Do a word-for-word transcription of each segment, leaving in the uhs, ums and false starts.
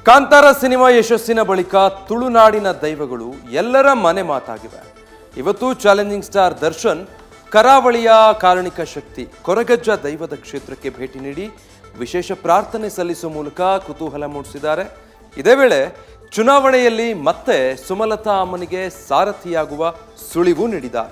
Kantara cinema ಯಶಸ್ಸಿನ ಬಳಿಕ ತುಳುನಾಡಿನ ದೈವಗಳು ಎಲ್ಲರ ಮನೆ ಮಾತಾಗಿವೆ. ಇವತ್ತು ಚಾಲೆಂಜಿಂಗ್ ಸ್ಟಾರ್ ದರ್ಶನ್ ಕರಾವಳಿಯ ಕಾರಣಿಕ ಶಕ್ತಿ ಕೊರಗಜ್ಜ ದೈವದ ಕ್ಷೇತ್ರಕ್ಕೆ ಭೇಟಿ ನೀಡಿ ವಿಶೇಷ ಪ್ರಾರ್ಥನೆ ಸಲ್ಲಿಸುವ ಮೂಲಕ ಕುತೂಹಲ ಮೂಡಿಸಿದ್ದಾರೆ. ಇದೇ ವೇಳೆ ಚುನಾವಣೆಯಲ್ಲಿ ಮತ್ತೆ ಸುಮಲತಾ ಅಮ್ಮನಿಗೆ ಸಾರಥಿಯಾಗುವ ಸುಳಿವು ನೀಡಿದ್ದಾರೆ.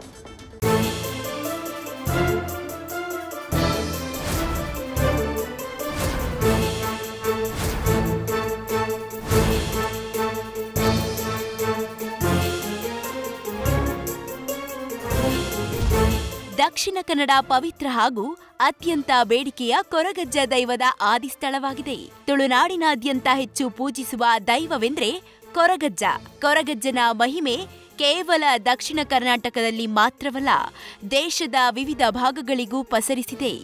ದಕ್ಷಿಣ ಕನ್ನಡ ಪವಿತ್ರ ಹಾಗೂ ಅತ್ಯಂತ ಬೇಡಿಕೆಯ ಕೊರಗಜ್ಜ ದೈವದ ಆದಿಸ್ಥಳವಾಗಿದೆ. ತುಳುನಾಡಿನಾದ್ಯಂತ ಹೆಚ್ಚು ಪೂಜಿಸುವ ದೈವವೆಂದ್ರೆ ಕೊರಗಜ್ಜ. ಕೊರಗಜ್ಜನ ಮಹಿಮೆ ಕೇವಲ ದಕ್ಷಿಣ ಕರ್ನಾಟಕದಲ್ಲಿ ಮಾತ್ರವಲ್ಲ, ದೇಶದ ವಿವಿಧ ಭಾಗಗಳಿಗೂ ಪಸರಿಸಿದೆ.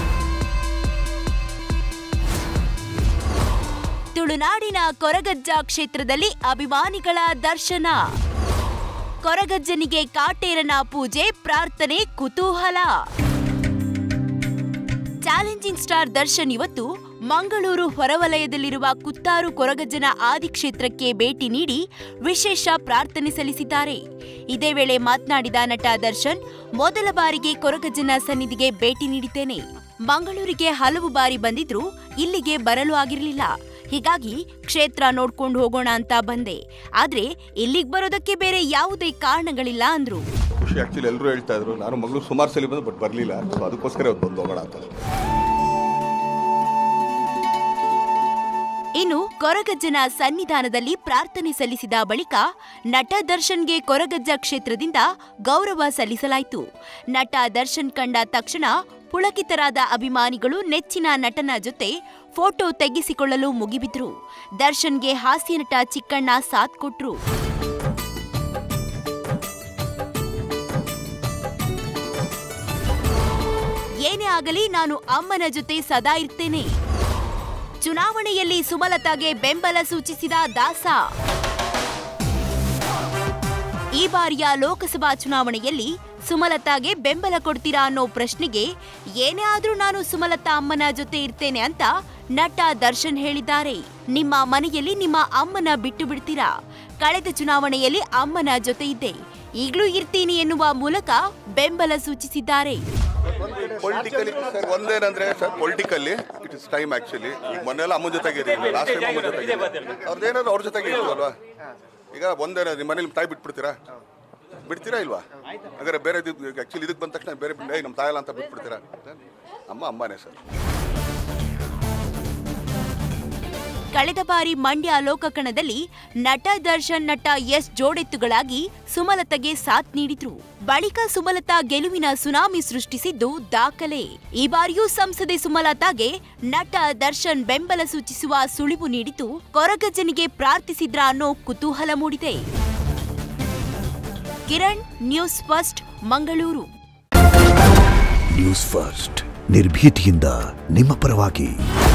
ತುಳುನಾಡಿನ ಕೊರಗಜ್ಜ ಕ್ಷೇತ್ರದಲ್ಲಿ ಅಭಿಮಾನಿಗಳ ದರ್ಶನ. ಕೊರಗಜ್ಜನಿಗೆ ಕಾಟೇರನ ಪೂಜೆ, ಪ್ರಾರ್ಥನೆ, ಕುತೂಹಲ. ಚಾಲೆಂಜಿಂಗ್ ಸ್ಟಾರ್ ದರ್ಶನ್ ಇವತ್ತು ಮಂಗಳೂರು ಹೊರವಲಯದಲ್ಲಿರುವ ಕುತ್ತಾರು ಕೊರಗಜ್ಜನ ಆದಿಕ್ಷೇತ್ರಕ್ಕೆ ಭೇಟಿ ನೀಡಿ ವಿಶೇಷ ಪ್ರಾರ್ಥನೆ ಸಲ್ಲಿಸಿದ್ದಾರೆ. ಇದೇ ವೇಳೆ ಮಾತನಾಡಿದ ನಟ ದರ್ಶನ್, ಮೊದಲ ಬಾರಿಗೆ ಕೊರಗಜ್ಜನ ಸನ್ನಿಧಿಗೆ ಭೇಟಿ ನೀಡಿದ್ದೇನೆ. ಮಂಗಳೂರಿಗೆ ಹಲವು ಬಾರಿ ಬಂದಿದ್ರು, ಇಲ್ಲಿಗೆ ಬರಲು ಆಗಿರಲಿಲ್ಲ. ಹೀಗಾಗಿ ಕ್ಷೇತ್ರ ನೋಡ್ಕೊಂಡು ಹೋಗೋಣ ಅಂತ ಬಂದೆ. ಆದ್ರೆ ಇಲ್ಲಿಗೆ ಬರೋದಕ್ಕೆ ಬೇರೆ ಯಾವುದೇ ಕಾರಣಗಳಿಲ್ಲ ಅಂದ್ರು. ಖುಷಿ ಆಕ್ಚುಲಿ ಎಲ್ಲರೂ ಹೇಳ್ತಾ ಇದ್ರು, ನಾನು ಮಂಗಳೂರು ಸುಮಾರು ಸಲ ಬಂದು ಬಟ್ ಬರಲಿಲ್ಲ, ಅದಕ್ಕೋಸ್ಕರ ಬಂದು ಹೋಗೋಣ ಅಂತ. ಇನ್ನು ಕೊರಗಜ್ಜನ ಸನ್ನಿಧಾನದಲ್ಲಿ ಪ್ರಾರ್ಥನೆ ಸಲ್ಲಿಸಿದ ಬಳಿಕ ನಟ ದರ್ಶನ್ಗೆ ಕೊರಗಜ್ಜ ಕ್ಷೇತ್ರದಿಂದ ಗೌರವ ಸಲ್ಲಿಸಲಾಯಿತು. ನಟ ದರ್ಶನ್ ಕಂಡ ತಕ್ಷಣ ಪುಳಕಿತರಾದ ಅಭಿಮಾನಿಗಳು ನೆಚ್ಚಿನ ನಟನ ಜೊತೆ ಫೋಟೋ ತೆಗೆಸಿಕೊಳ್ಳಲು ಮುಗಿಬಿದ್ರು. ದರ್ಶನ್ಗೆ ಹಾಸ್ಯ ನಟ ಚಿಕ್ಕಣ್ಣ ಸಾಥ್ ಕೊಟ್ರು. ಏನೇ ಆಗಲಿ ನಾನು ಅಮ್ಮನ ಜೊತೆ ಸದಾ ಇರ್ತೇನೆ. ಚುನಾವಣೆಯಲ್ಲಿ ಸುಮಲತಾಗೆ ಬೆಂಬಲ ಸೂಚಿಸಿದ ದಾಸ. ಈ ಬಾರಿಯ ಲೋಕಸಭಾ ಚುನಾವಣೆಯಲ್ಲಿ ಸುಮಲತಾಗೆ ಬೆಂಬಲ ಕೊಡ್ತೀರಾ ಅನ್ನೋ ಪ್ರಶ್ನೆಗೆ ಏನೇ ಆದ್ರೂ ನಾನು ಸುಮಲತಾ ಅಮ್ಮನ ಜೊತೆ ಇರ್ತೇನೆ ಅಂತ ನಟ ದರ್ಶನ್ ಹೇಳಿದ್ದಾರೆ. ನಿಮ್ಮ ಮನೆಯಲ್ಲಿ ನಿಮ್ಮ ಅಮ್ಮನ ಬಿಟ್ಟು ಬಿಡ್ತೀರಾ? ಕಳೆದ ಚುನಾವಣೆಯಲ್ಲಿ ಅಮ್ಮನ ಜೊತೆ ಇದ್ದೆ, ಈಗಲೂ ಇರ್ತೀನಿ ಎನ್ನುವ ಮೂಲಕ ಬೆಂಬಲ ಸೂಚಿಸಿದ್ದಾರೆ. ಪೊಲಿಟಿಕಲಿ ಸರ್ ಒಂದೇನಂದ್ರೆ sir politically it is time actually. ಈಗ ಮೊನ್ನೆಲ್ಲ ಅಮ್ಮನ ಜೊತೆಗೆ ಇದ್ದೀವಿ, ಲಾಸ್ಟ್ ಟೈಮ್ ಅಮ್ಮನ ಜೊತೆಗೆ ಅವ್ರದ್ದೇನಾದ್ರು ಅವ್ರ ಜೊತೆಗೆ ಇರ್ತೀವಲ್ವಾ. ಈಗ ಒಂದೇನ ನಿಮ್ಮ ಮನೇಲಿ ತಾಯಿ ಬಿಟ್ಬಿಡ್ತೀರಾ ಬಿಡ್ತೀರಾ ಇಲ್ವಾ? ಹಾಗಾದ್ರೆ ಬೇರೆ ಆಕ್ಚುಲಿ ಇದಕ್ಕೆ ಬಂದ ತಕ್ಷಣ ಬೇರೆ ನಮ್ಮ ತಾಯಲ್ಲ ಅಂತ ಬಿಟ್ಬಿಡ್ತೀರಾ? ಅಮ್ಮ ಅಮ್ಮನೇ ಸರ್. ಕಳೆದ ಬಾರಿ ಮಂಡ್ಯ ಲೋಕಕಣದಲ್ಲಿ ನಟ ದರ್ಶನ್ ನಟ ಎಸ್ ಜೋಡೆತ್ತುಗಳಾಗಿ ಸುಮಲತಾಗೆ ಸಾಥ್ ನೀಡಿದ್ರು. ಬಳಿಕ ಸುಮಲತಾ ಗೆಲುವಿನ ಸುನಾಮಿ ಸೃಷ್ಟಿಸಿದ್ದು ದಾಖಲೆ. ಈ ಬಾರಿಯೂ ಸಂಸದೆ ಸುಮಲತಾಗೆ ನಟ ದರ್ಶನ್ ಬೆಂಬಲ ಸೂಚಿಸುವ ಸುಳಿವು ನೀಡಿದ್ದು ಕೊರಗಜ್ಜನಿಗೆ ಪ್ರಾರ್ಥಿಸಿದ್ರ ಅನ್ನೋ ಕುತೂಹಲ ಮೂಡಿದೆ. Kiran, news first, Mangaluru. News first ನಿರ್ಭೀತಿಯಿಂದ ನಿಮ್ಮ ಪರವಾಗಿ.